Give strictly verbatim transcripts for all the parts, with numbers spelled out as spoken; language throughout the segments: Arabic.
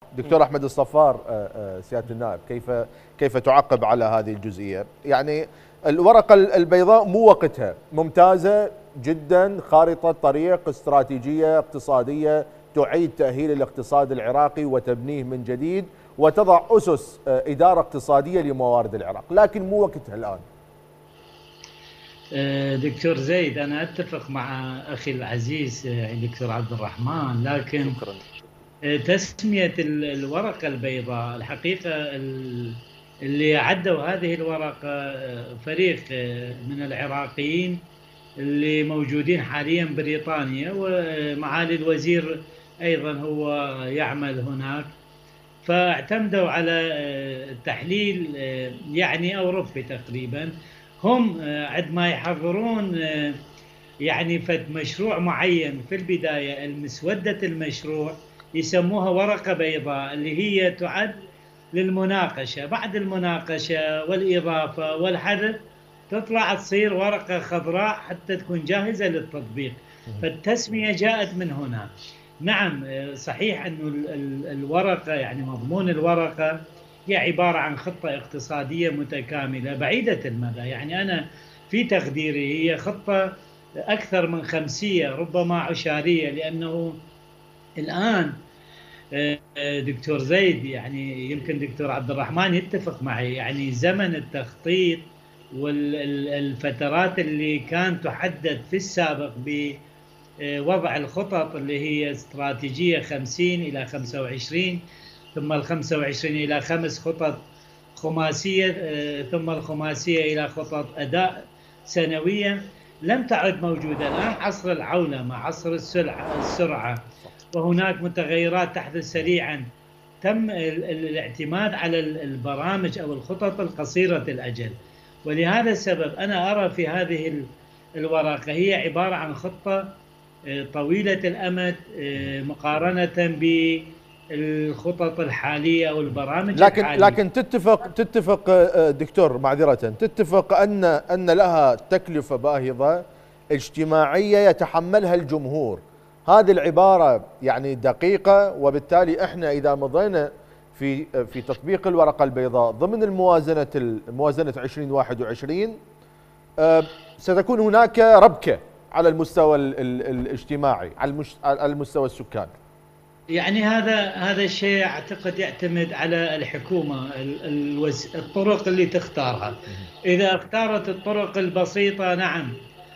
دكتور احمد الصفار، سياده النائب، كيف كيف تعقب على هذه الجزئيه؟ يعني الورقه البيضاء مو وقتها، ممتازه جدا، خارطه طريق استراتيجيه اقتصاديه تعيد تاهيل الاقتصاد العراقي وتبنيه من جديد وتضع اسس اداره اقتصاديه لموارد العراق، لكن مو وقتها الان. دكتور زيد، أنا أتفق مع أخي العزيز دكتور عبد الرحمن، لكن شكرا. تسمية الورقة البيضاء الحقيقة اللي عدوا هذه الورقة فريق من العراقيين اللي موجودين حاليا بريطانيا، ومعالي الوزير أيضا هو يعمل هناك، فاعتمدوا على تحليل يعني أوروبي تقريبا. هم عندما يحضرون يعني فد مشروع معين في البداية، المسودة المشروع يسموها ورقة بيضاء، اللي هي تعد للمناقشة. بعد المناقشة والإضافة والحدث تطلع تصير ورقة خضراء حتى تكون جاهزة للتطبيق. فالتسمية جاءت من هنا. نعم صحيح أنه الورقة يعني مضمون الورقة هي عبارة عن خطة اقتصادية متكاملة بعيدة المدى. يعني أنا في تقديري هي خطة أكثر من خمسية، ربما عشارية، لأنه الآن دكتور زيد يعني يمكن دكتور عبد الرحمن يتفق معي، يعني زمن التخطيط والفترات اللي كان تحدد في السابق بوضع الخطط اللي هي استراتيجية خمسين إلى خمسة وعشرين، ثم الخمسة وعشرين إلى خمس خطط خماسية، ثم الخماسية إلى خطط أداء سنوية، لم تعد موجودة. الآن عصر العولمة، عصر السرعة، وهناك متغيرات تحدث سريعا. تم الاعتماد على البرامج أو الخطط القصيرة الأجل، ولهذا السبب أنا أرى في هذه الورقة هي عبارة عن خطة طويلة الأمد مقارنة بالخطط الحالية أو البرامج لكن الحالية. لكن تتفق تتفق دكتور معذرة، تتفق أن أن لها تكلفة باهظة اجتماعية يتحملها الجمهور. هذه العبارة يعني دقيقة، وبالتالي احنا إذا مضينا في في تطبيق الورقة البيضاء ضمن الموازنة الموازنة ألفين وواحد وعشرين ستكون هناك ربكة على المستوى الاجتماعي، على المستوى السكاني. يعني هذا هذا الشيء اعتقد يعتمد على الحكومه، الطرق اللي تختارها. اذا اختارت الطرق البسيطه نعم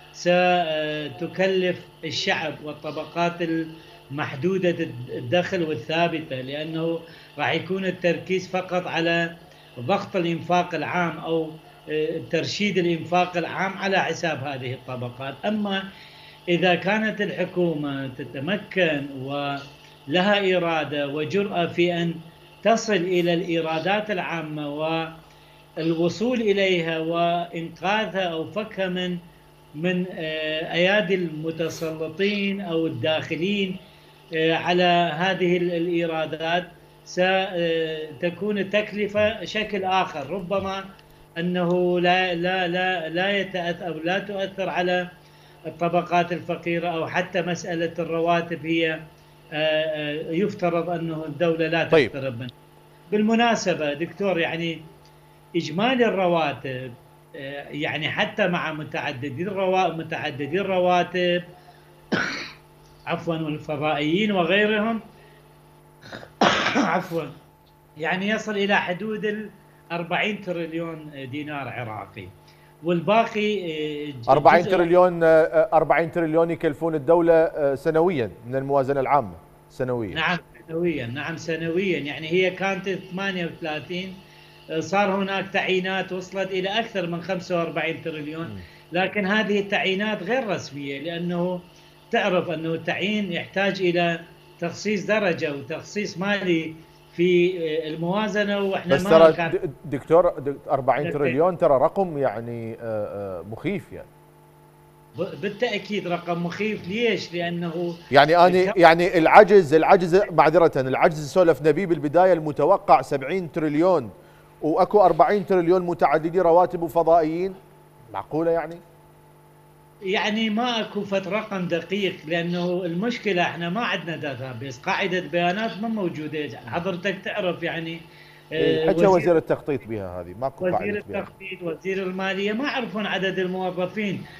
ستكلف الشعب والطبقات المحدوده الدخل والثابته، لانه راح يكون التركيز فقط على ضغط الانفاق العام او ترشيد الانفاق العام على حساب هذه الطبقات. اما اذا كانت الحكومه تتمكن و لها إرادة وجرأة في أن تصل إلى الإيرادات العامة والوصول إليها وإنقاذها أو فكها من من أيادي المتسلطين أو الداخلين على هذه الإيرادات، ستكون التكلفة شكل آخر، ربما أنه لا لا لا لا يتأثر أو لا تؤثر على الطبقات الفقيرة، أو حتى مسألة الرواتب هي يفترض أنه الدولة لا تقترب منه. بالمناسبة دكتور، يعني إجمالي الرواتب يعني حتى مع متعددي الرواتب متعددي الرواتب عفوا والفضائيين وغيرهم عفوا يعني يصل إلى حدود ال أربعين تريليون دينار عراقي، والباقي أربعين تريليون أربعين تريليون يكلفون الدولة سنويا من الموازنة العامة سنويا. نعم سنويا، نعم سنويا. يعني هي كانت ثمانية وثلاثين، صار هناك تعيينات وصلت إلى أكثر من خمسة وأربعين تريليون، لكن هذه التعيينات غير رسمية، لأنه تعرف أنه التعيين يحتاج إلى تخصيص درجة وتخصيص مالي في الموازنة، واحنا بس ترى دكتور أربعين تريليون ترى رقم يعني مخيف. يعني بالتأكيد رقم مخيف. ليش؟ لأنه يعني أنا يعني العجز العجز معذرة العجز سولفنا به بالبداية المتوقع سبعين تريليون، وأكو أربعين تريليون متعددي رواتب وفضائيين، معقولة يعني؟ يعني ما اكو فت رقم دقيق، لانه المشكله احنا ما عندنا داتا بيس، قاعده بيانات ما موجوده. حضرتك تعرف يعني إيه، آه، حكى وزير وزير التخطيط بها، هذه ماكو قاعده وزير بيان. التخطيط، وزير الماليه ما يعرفون عدد الموظفين.